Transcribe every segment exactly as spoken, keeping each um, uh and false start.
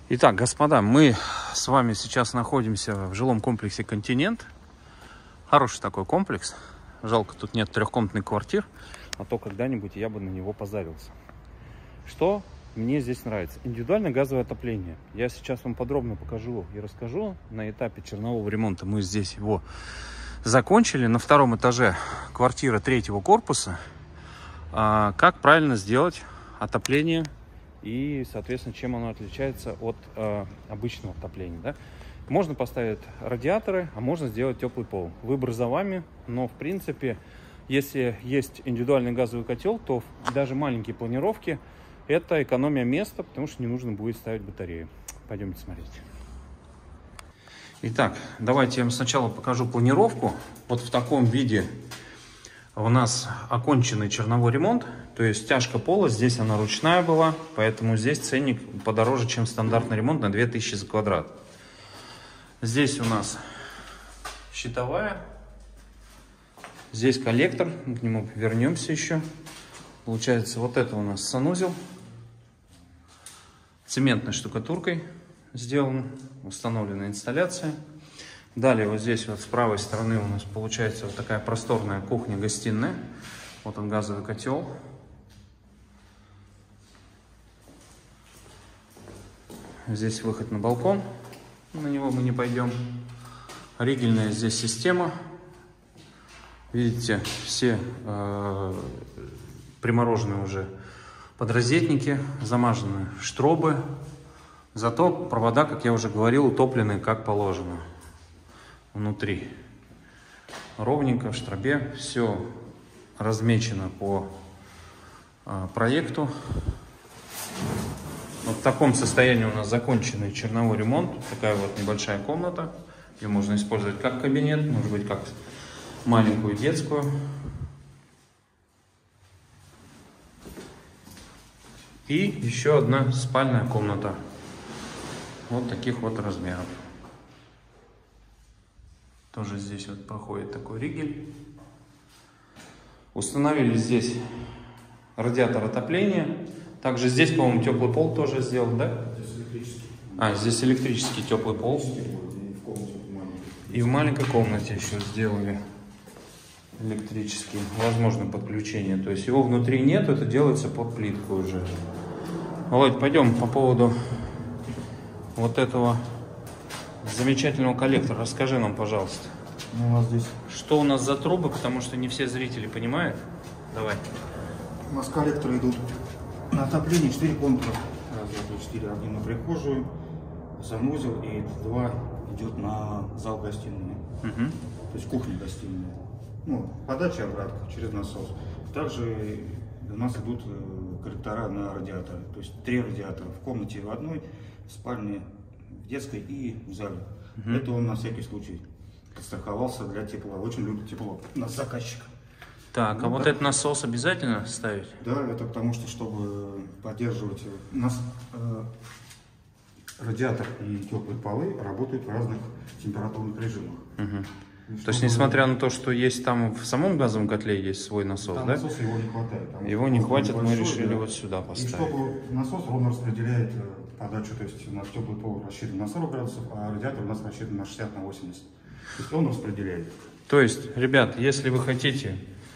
Итак, господа, мы с вами сейчас находимся в жилом комплексе «Континент». Хороший такой комплекс. Жалко, тут нет трехкомнатных квартир, а то когда-нибудь я бы на него позарился. Что мне здесь нравится? Индивидуальное газовое отопление. Я сейчас вам подробно покажу и расскажу. На этапе чернового ремонта мы здесь его закончили. На втором этаже квартира третьего корпуса. Как правильно сделать отопление и, соответственно, чем оно отличается от э, обычного отопления. Да? Можно поставить радиаторы, а можно сделать теплый пол. Выбор за вами, но, в принципе, если есть индивидуальный газовый котел, то даже маленькие планировки – это экономия места, потому что не нужно будет ставить батарею. Пойдемте смотреть. Итак, давайте я вам сначала покажу планировку. Вот в таком виде у нас оконченный черновой ремонт, то есть стяжка пола, здесь она ручная была, поэтому здесь ценник подороже, чем стандартный ремонт, на две тысячи за квадрат. Здесь у нас щитовая, здесь коллектор, мы к нему вернемся еще. Получается, вот это у нас санузел, цементной штукатуркой сделана, установлена инсталляция. Далее вот здесь вот с правой стороны у нас получается вот такая просторная кухня-гостиная. Вот он, газовый котел. Здесь выход на балкон. На него мы не пойдем. Ригельная здесь система. Видите, все э, примороженные уже подрозетники, замазаны штробы. Зато провода, как я уже говорил, утоплены как положено. Внутри ровненько в штробе, все размечено по а, проекту. Вот в таком состоянии у нас законченный черновой ремонт. Такая вот небольшая комната. Ее можно использовать как кабинет, может быть, как маленькую детскую. И еще одна спальная комната. Вот таких вот размеров. Тоже здесь вот проходит такой ригель. Установили здесь радиатор отопления. Также здесь, по-моему, теплый пол тоже сделан, да? Здесь электрический. А, здесь электрический теплый пол. И в маленькой комнате еще сделали электрический. Возможно подключение. То есть его внутри нет, это делается под плитку уже. Володь, пойдем по поводу вот этого замечательного коллектора. Расскажи нам, пожалуйста. Ну, у нас здесь... Что у нас за трубы, потому что не все зрители понимают. Давай. У нас коллекторы идут на отопление, четыре контура. Раз, два, три, четыре. Один на прихожую, санузел, и два идет на зал-гостиную. Угу. То есть кухня-гостиная. Ну, подача обратка через насос. Также у нас идут коллектора на радиаторы. То есть три радиатора в комнате в одной, в спальне, в детской и в зале. Угу. Это он на всякий случай подстраховался для тепла. Очень любит тепло. У нас заказчик. Так, ну, а вот этот насос обязательно ставить? Да, это потому что, чтобы поддерживать нас, э, радиатор и теплые полы работают в разных температурных режимах. Угу. Чтобы... То есть, несмотря на то, что есть там в самом газовом котле есть свой насос, там да? Насоса его не хватает. Там его не хватит, большой, мы решили да. вот сюда поставить. И чтобы насос ровно распределяет подачу, то есть у нас теплый пол рассчитан на сорок градусов, а радиатор у нас рассчитан на шестьдесят, на восемьдесят. То есть он распределяет. То есть, ребят, если вы хотите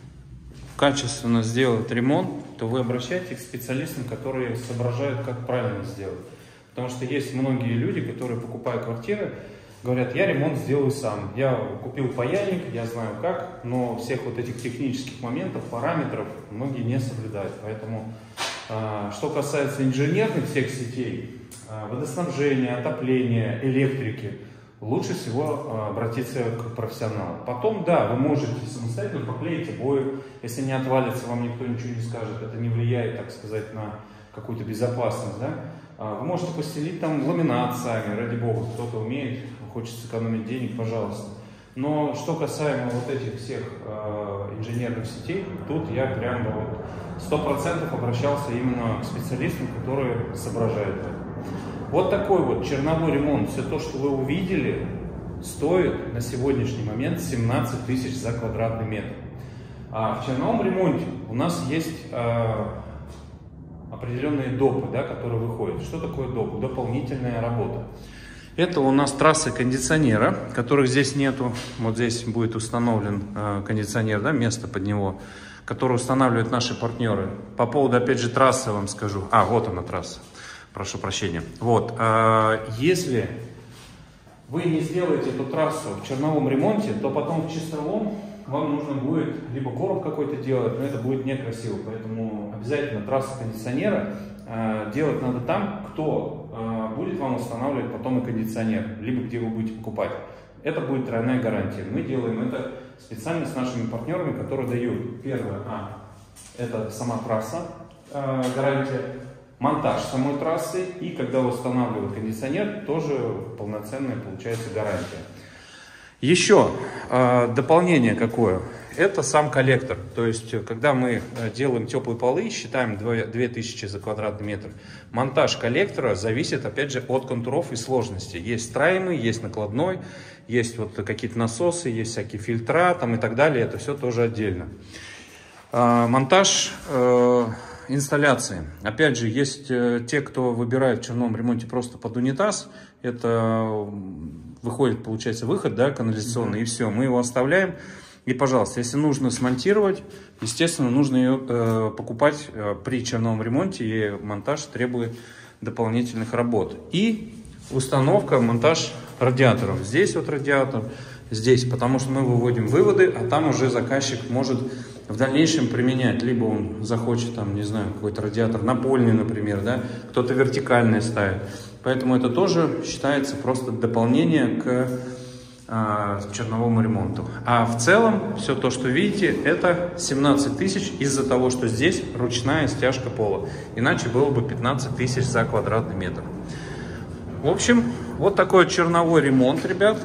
качественно сделать ремонт, то вы обращайтесь к специалистам, которые соображают, как правильно сделать. Потому что есть многие люди, которые, покупая квартиры, говорят, я ремонт сделаю сам. Я купил паяльник, я знаю как, но всех вот этих технических моментов, параметров многие не соблюдают. Поэтому, что касается инженерных всех сетей, водоснабжения, отопления, электрики, лучше всего обратиться к профессионалу. Потом, да, вы можете самостоятельно поклеить обои, если не отвалится, вам никто ничего не скажет, это не влияет, так сказать, на какую-то безопасность, да? Вы можете постелить там ламинат сами, ради бога, кто-то умеет, хочет сэкономить денег, пожалуйста. Но что касаемо вот этих всех э, инженерных сетей, тут я прямо вот сто процентов обращался именно к специалистам, которые соображают это. Вот такой вот черновой ремонт, все то, что вы увидели, стоит на сегодняшний момент семнадцать тысяч за квадратный метр. А в черновом ремонте у нас есть э, определенные допы, да, которые выходят. Что такое доп? Дополнительная работа. Это у нас трассы кондиционера, которых здесь нету. Вот здесь будет установлен э, кондиционер, да, место под него, который устанавливают наши партнеры. По поводу, опять же, трассы вам скажу. А, вот она трасса. Прошу прощения. Вот. Э, если вы не сделаете эту трассу в черновом ремонте, то потом в чистовом вам нужно будет либо короб какой-то делать, но это будет некрасиво. Поэтому обязательно трассу кондиционера э, делать надо там, кто э, будет вам устанавливать потом и кондиционер, либо где вы будете покупать. Это будет тройная гарантия. Мы делаем это специально с нашими партнерами, которые дают первое, а, это сама трасса, э, гарантия, монтаж самой трассы, и когда устанавливают кондиционер, тоже полноценная получается гарантия. Еще э, дополнение какое? Это сам коллектор. То есть, когда мы делаем теплые полы, считаем две тысячи за квадратный метр, монтаж коллектора зависит, опять же, от контуров и сложности. Есть строимый, есть накладной, есть вот какие-то насосы, есть всякие фильтра там и так далее. Это все тоже отдельно. Э, монтаж э, инсталляции. Опять же, есть э, те, кто выбирает в черном ремонте просто под унитаз. Это выходит, получается, выход, да, канализационный, mm-hmm. и все. Мы его оставляем. И, пожалуйста, если нужно смонтировать, естественно, нужно ее э, покупать э, при черном ремонте, и монтаж требует дополнительных работ. И установка, монтаж радиаторов. Здесь вот радиатор, здесь, потому что мы выводим выводы, а там уже заказчик может в дальнейшем применять. Либо он захочет, там, не знаю, какой-то радиатор напольный, например, да, кто-то вертикальный ставит. Поэтому это тоже считается просто дополнение к э, черновому ремонту. А в целом, все то, что видите, это семнадцать тысяч из-за того, что здесь ручная стяжка пола. Иначе было бы пятнадцать тысяч за квадратный метр. В общем, вот такой черновой ремонт, ребят.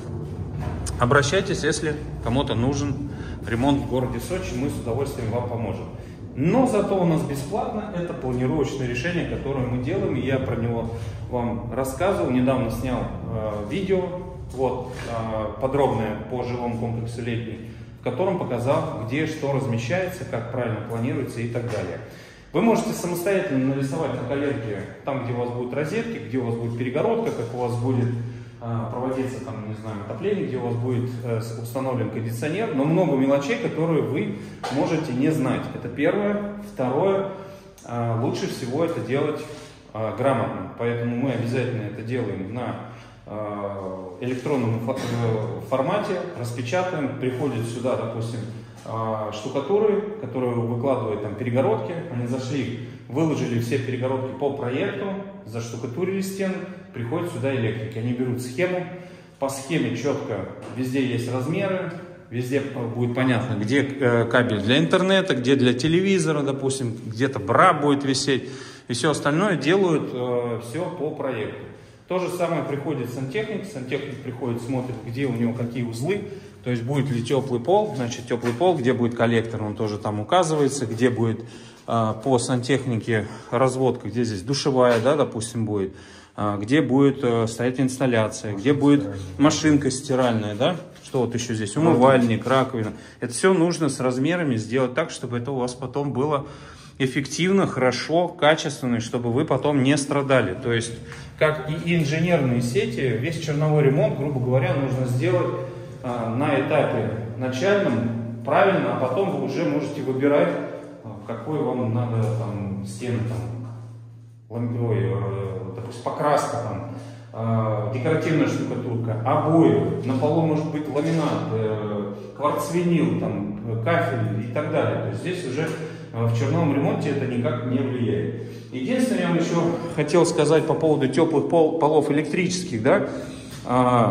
Обращайтесь, если кому-то нужен ремонт в городе Сочи, мы с удовольствием вам поможем. Но зато у нас бесплатно это планировочное решение, которое мы делаем, и я про него вам рассказывал. Недавно снял э, видео, вот, э, подробное по жилому комплексу «Летний», в котором показал, где что размещается, как правильно планируется и так далее. Вы можете самостоятельно нарисовать на коленке, там, где у вас будут розетки, где у вас будет перегородка, как у вас будет проводиться, там, не знаю, отопление, где у вас будет э, установлен кондиционер, но много мелочей, которые вы можете не знать. Это первое. Второе, э, лучше всего это делать э, грамотно, поэтому мы обязательно это делаем на э, электронном формате, распечатаем, приходят сюда, допустим, э, штукатуры, которые выкладывают там перегородки, они зашли, выложили все перегородки по проекту, заштукатурили стены, приходят сюда электрики, они берут схему, по схеме четко, везде есть размеры, везде будет понятно, где кабель для интернета, где для телевизора, допустим, где-то бра будет висеть, и все остальное делают э, все по проекту. То же самое приходит сантехник, сантехник приходит, смотрит, где у него какие узлы, то есть будет ли теплый пол, значит теплый пол, где будет коллектор, он тоже там указывается, где будет э, по сантехнике разводка, где здесь душевая, да, допустим, будет, где будет э, стоять инсталляция, где будет машинка стиральная, да, что вот еще здесь, умывальник, раковина. Это все нужно с размерами сделать так, чтобы это у вас потом было эффективно, хорошо, качественно, чтобы вы потом не страдали. То есть, как и инженерные сети, весь черновой ремонт, грубо говоря, нужно сделать э, на этапе начальном правильно, а потом вы уже можете выбирать, э, какой вам надо там стены, там, ой, допустим, покраска, там, э, декоративная штукатурка, обои, на полу может быть ламинат, э, кварцвинил, там, кафель и так далее. То есть здесь уже э, в черновом ремонте это никак не влияет. Единственное, я вам еще хотел сказать по поводу теплых пол, полов электрических, да, э,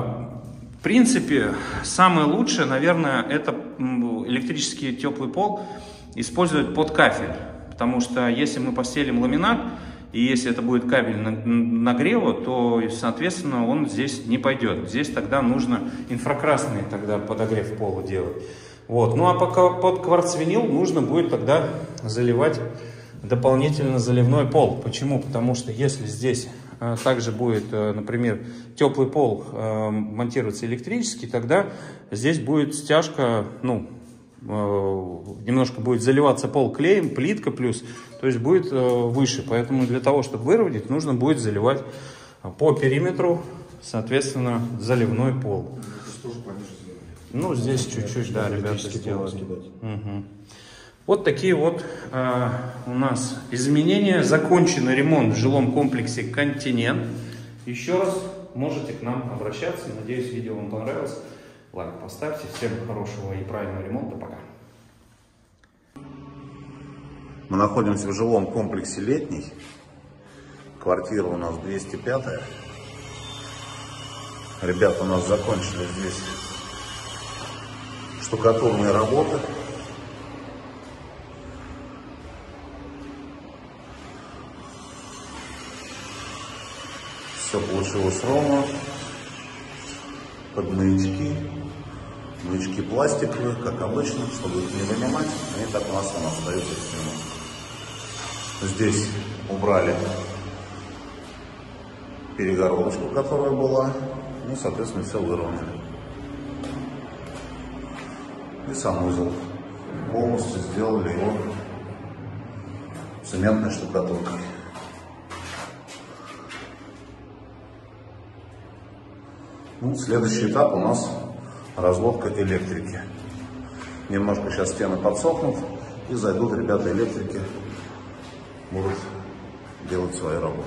в принципе, самое лучшее, наверное, это электрический теплый пол использовать под кафель, потому что если мы постелим ламинат, и если это будет кабель нагрева, то, соответственно, он здесь не пойдет. Здесь тогда нужно инфракрасный тогда подогрев пола делать. Вот. Ну а пока под кварцвинил нужно будет тогда заливать дополнительно заливной пол. Почему? Потому что если здесь э, также будет, э, например, теплый пол э, монтироваться электрический, тогда здесь будет стяжка, ну, немножко будет заливаться пол клеем, плитка плюс, то есть будет выше. Поэтому для того, чтобы выровнять, нужно будет заливать по периметру, соответственно, заливной пол. Ну, здесь чуть-чуть, да, ребята сделали. Угу. Вот такие вот э, у нас изменения. Законченный ремонт в жилом комплексе «Континент». Еще раз можете к нам обращаться. Надеюсь, видео вам понравилось. Лайк поставьте. Всем хорошего и правильного ремонта. Пока. Мы находимся в жилом комплексе «Летний». Квартира у нас двести пятая. Ребята у нас закончили здесь штукатурные работы. Все получилось ровно. Под маячки. Маячки пластиковые, как обычно, чтобы их не вынимать. Они так у нас, у нас остаются в стену. Здесь убрали перегородочку, которая была. Ну, соответственно, все выровняли. И санузел. Полностью сделали его цементной штукатуркой. Ну, следующий этап у нас разводка электрики. Немножко сейчас стены подсохнут, и зайдут ребята электрики, будут делать свои работы.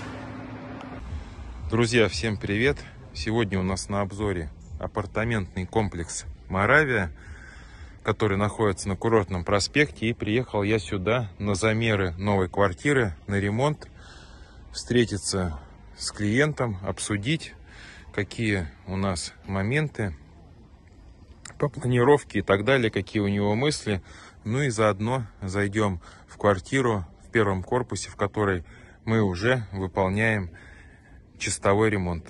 Друзья, всем привет! Сегодня у нас на обзоре апартаментный комплекс «Моравия», который находится на Курортном проспекте. И приехал я сюда на замеры новой квартиры, на ремонт, встретиться с клиентом, обсудить, какие у нас моменты по планировке и так далее, какие у него мысли. Ну и заодно зайдем в квартиру в первом корпусе, в которой мы уже выполняем чистовой ремонт.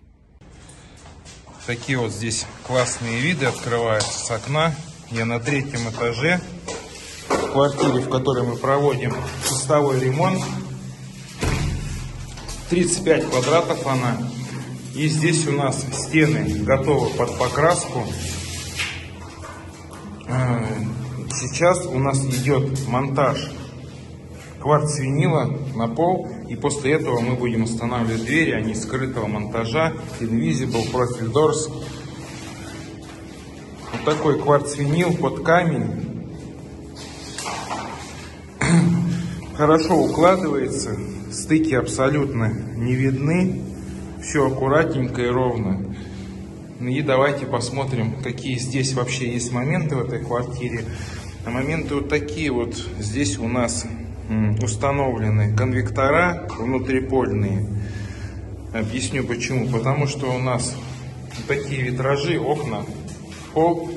Такие вот здесь классные виды открываются с окна. Я на третьем этаже в квартире, в которой мы проводим чистовой ремонт. тридцать пять квадратов она. И здесь у нас стены готовы под покраску. Сейчас у нас идет монтаж кварц-винила на пол. И после этого мы будем устанавливать двери, они скрытого монтажа, Invisible Profile Doors. Вот такой кварц-винил под камень. Хорошо укладывается, стыки абсолютно не видны. Все аккуратненько и ровно. И давайте посмотрим, какие здесь вообще есть моменты в этой квартире. А моменты вот такие вот. Здесь у нас установлены конвектора внутрипольные. Объясню почему. Потому что у нас такие витражи, окна в пол.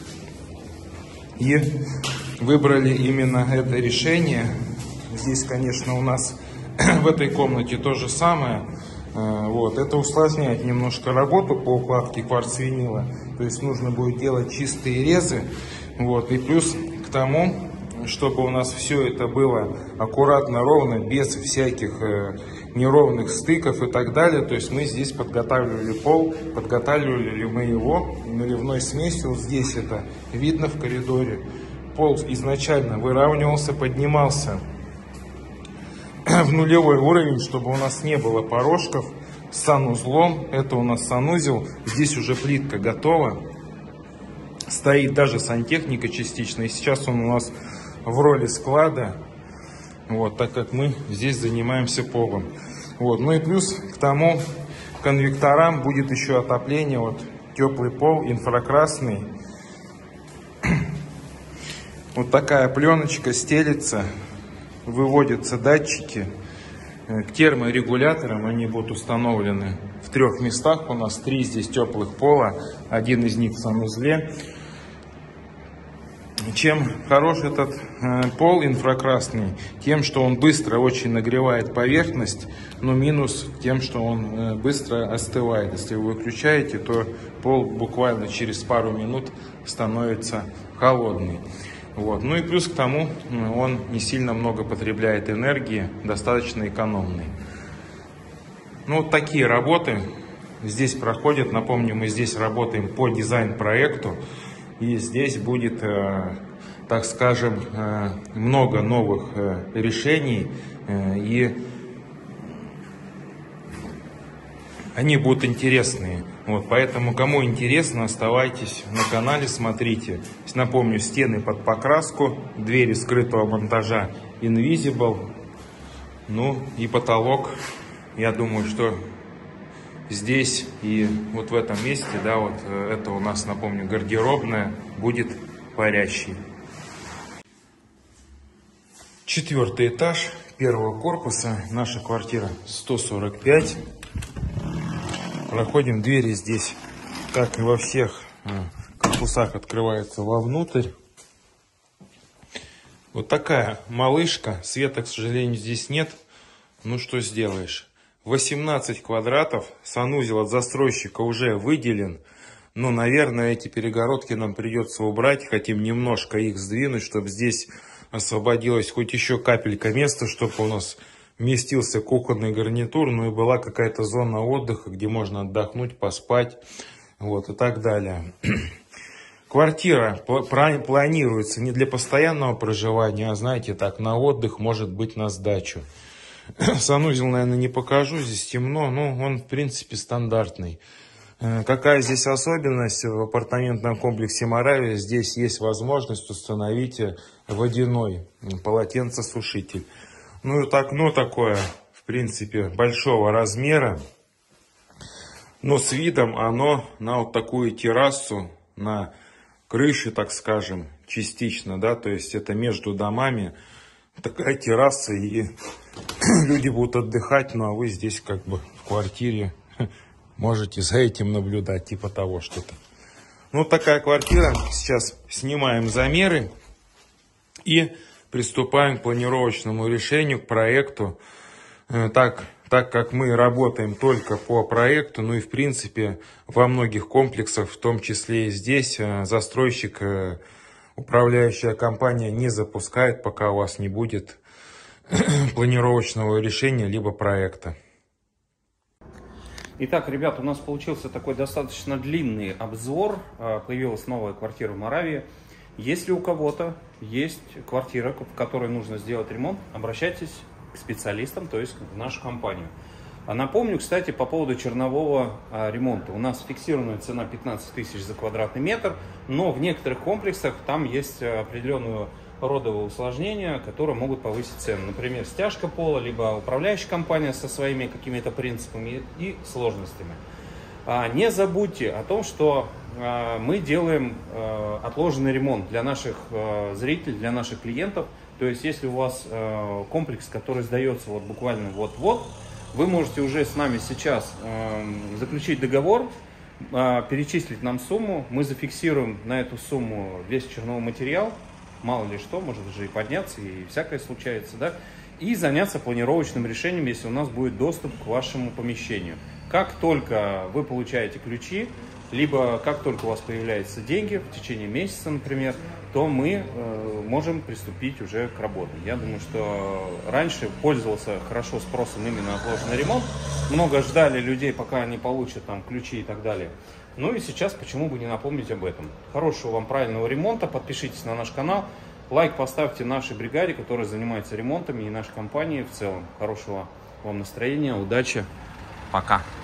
И выбрали именно это решение. Здесь, конечно, у нас в этой комнате то же самое. Вот. Это усложняет немножко работу по укладке кварц-винила. То есть нужно будет делать чистые резы. Вот. И плюс к тому, чтобы у нас все это было аккуратно, ровно, без всяких э, неровных стыков и так далее. То есть мы здесь подготавливали пол, подготавливали мы его наливной смесью. Вот здесь это видно в коридоре. Пол изначально выравнивался, поднимался в нулевой уровень, чтобы у нас не было порожков. С санузлом, это у нас санузел, здесь уже плитка готова, стоит даже сантехника частично, и сейчас он у нас в роли склада, вот, так как мы здесь занимаемся полом. Вот, ну и плюс к тому конвекторам будет еще отопление, вот теплый пол, инфракрасный. Вот такая пленочка стелится. Выводятся датчики к терморегуляторам, они будут установлены в трех местах. У нас три здесь теплых пола, один из них в санузле. Чем хорош этот э, пол инфракрасный? Тем, что он быстро очень нагревает поверхность, но минус тем, что он э, быстро остывает. Если вы выключаете, то пол буквально через пару минут становится холодный. Вот. Ну и плюс к тому, он не сильно много потребляет энергии, достаточно экономный. Ну вот такие работы здесь проходят. Напомню, мы здесь работаем по дизайн-проекту. И здесь будет, так скажем, много новых решений, и они будут интересные. Вот, поэтому, кому интересно, оставайтесь на канале, смотрите. Напомню, стены под покраску, двери скрытого монтажа Invisible, ну и потолок. Я думаю, что здесь и вот в этом месте, да, вот это у нас, напомню, гардеробная, будет парящий. Четвертый этаж первого корпуса, наша квартира сто сорок пять. Проходим, двери здесь, как и во всех корпусах, открываются вовнутрь. Вот такая малышка, света, к сожалению, здесь нет, ну что сделаешь. восемнадцать квадратов, санузел от застройщика уже выделен, но, наверное, эти перегородки нам придется убрать, хотим немножко их сдвинуть, чтобы здесь освободилось хоть еще капелька места, чтобы у нас вместился кухонный гарнитур, ну и была какая-то зона отдыха, где можно отдохнуть, поспать, вот и так далее. Квартира планируется не для постоянного проживания, а, знаете, так, на отдых, может быть, на сдачу. Санузел, наверное, не покажу, здесь темно, но он, в принципе, стандартный. Какая здесь особенность в апартаментном комплексе Моравия? Здесь есть возможность установить водяной полотенцесушитель. Ну и окно такое, в принципе, большого размера, но с видом оно на вот такую террасу, на крыше, так скажем, частично, да, то есть это между домами такая терраса, и люди будут отдыхать, ну а вы здесь как бы в квартире можете за этим наблюдать, типа того что-то. Ну такая квартира, сейчас снимаем замеры и приступаем к планировочному решению, к проекту. Так, так как мы работаем только по проекту, ну и в принципе во многих комплексах, в том числе и здесь, застройщик, управляющая компания не запускает, пока у вас не будет планировочного решения либо проекта. Итак, ребят, у нас получился такой достаточно длинный обзор. Появилась новая квартира в Моравии. Если у кого-то есть квартира, в которой нужно сделать ремонт, обращайтесь к специалистам, то есть в нашу компанию. А напомню, кстати, по поводу чернового а, ремонта. У нас фиксированная цена пятнадцать тысяч за квадратный метр, но в некоторых комплексах там есть определенного рода усложнения, которые могут повысить цену. Например, стяжка пола, либо управляющая компания со своими какими-то принципами и сложностями. А, не забудьте о том, что а, мы делаем а, отложенный ремонт для наших а, зрителей, для наших клиентов. То есть, если у вас а, комплекс, который сдается вот буквально вот-вот, вы можете уже с нами сейчас э, заключить договор, э, перечислить нам сумму, мы зафиксируем на эту сумму весь черновой материал, мало ли что, может же и подняться, и всякое случается, да, и заняться планировочным решением, если у нас будет доступ к вашему помещению. Как только вы получаете ключи, либо как только у вас появляются деньги, в течение месяца, например, то мы э, можем приступить уже к работе. Я думаю, что раньше пользовался хорошо спросом именно отложенный ремонт. Много ждали людей, пока они получат там ключи и так далее. Ну и сейчас почему бы не напомнить об этом. Хорошего вам правильного ремонта, подпишитесь на наш канал, лайк поставьте нашей бригаде, которая занимается ремонтами, и нашей компании в целом. Хорошего вам настроения, удачи, пока!